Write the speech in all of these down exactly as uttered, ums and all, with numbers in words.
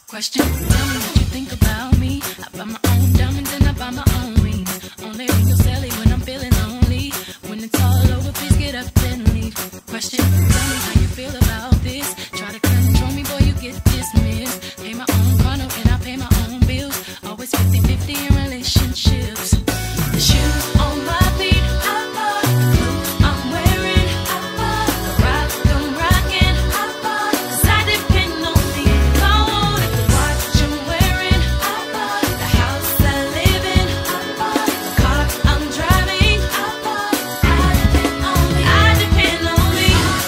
Question, tell me what you think about me. I buy my own diamonds and I buy my own rings. Only ring your celly when I'm feeling lonely. When it's all over, please get up and leave. Question, tell me how you feel about this. Try to control me, boy, you get dismissed. Pay my own car note and I pay my own bills. Always fifty fifty in relationships. The shoes on my feet, I bought. The clothes I'm wearing, I bought. The rock I'm rocking, I bought. 'Cause I depend on me. If I want it, the watch I'm wearing, I bought. The house I live in, I bought. The car I'm driving, I bought. I depend on me. I depend on me.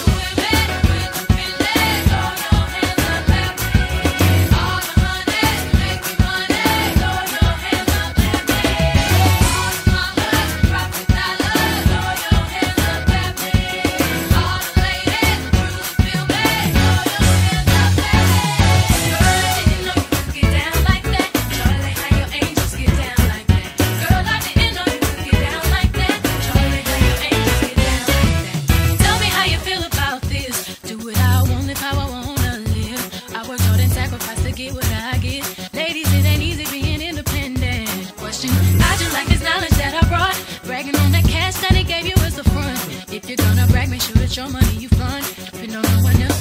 All the money, make me money. Throw your hands up at me. All the mama, profit dollars. Throw your hands up at me. All the ladies, cruise feel me. Throw your hands up at me. Girl, I didn't know you could get down like that. Charlie, how your angels get down like that. Girl, I didn't know you could get down like that. Charlie, how your angels get down like that. Tell me how you feel about this. Do what I want, live how I wanna live. I work hard and sacrifice to get what I get. Ladies, it ain't easy being independent. Question, I just like this knowledge that I brought. Bragging on that cash that he gave you as a front. If you're gonna brag, make sure it's your money you fund. If you know no one else